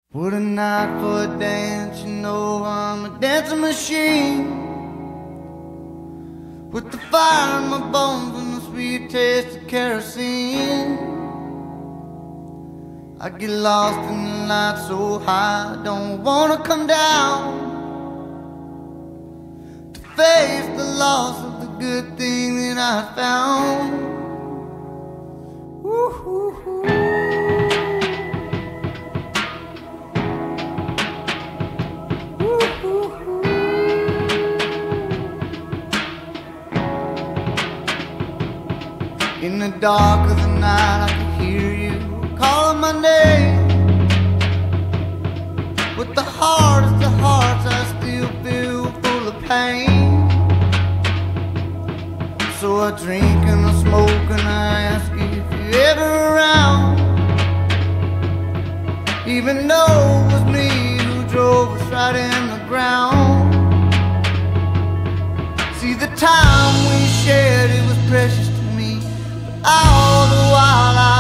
What a night for a dance, you know I'm a dancing machine. With the fire in my bones and the sweet taste of kerosene. I get lost in the light so high, I don't wanna come down. To face the loss of the good thing that I found. Woo-hoo-hoo. In the dark of the night I can hear you calling my name. With the hardest of hearts I still feel full of pain. So I drink and I smoke and I ask you if you're ever around. Even though it was me who drove us right in the ground. See, the time we shared, it was precious to me. All the while